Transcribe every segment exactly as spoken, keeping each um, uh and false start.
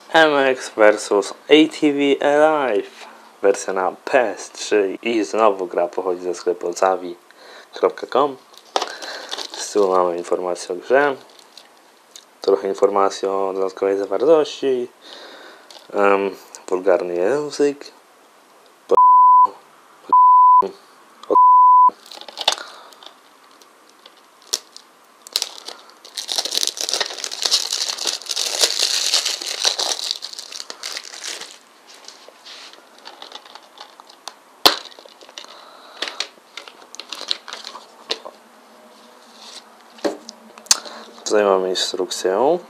M X versus A T V Alive, wersja na P S trzy i znowu gra pochodzi ze sklepu zawi kropka com. Z tyłu mamy informację o grze, trochę informacji o dodatkowej zawartości, um, wulgarny język, tutaj mamy instrukcję.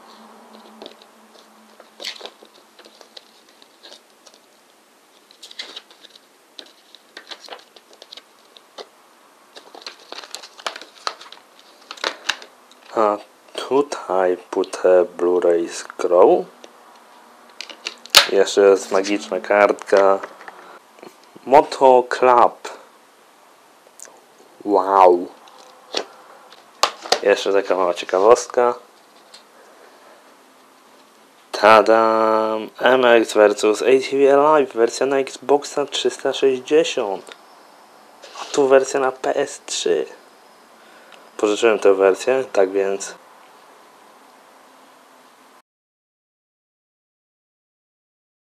A tutaj płytę Blu-ray z grą. Jeszcze jest magiczna kartka. Moto Club. Wow. Jeszcze taka mała ciekawostka. Tadam! M X versus A T V Alive, wersja na Xboxa trzysta sześćdziesiąt. A tu wersja na P S trzy. Pożyczyłem tę wersję, tak więc